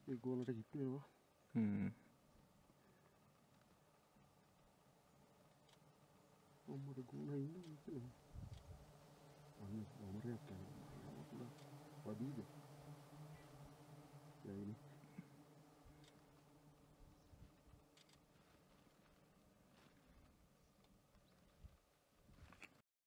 ඒගොල්ලන්ට කිට්ටු වෙනවා. අම්මට ගුණ ඉන්නේ කියලා. අන්න වමරයක් යනවා. වදීද? යයිනේ.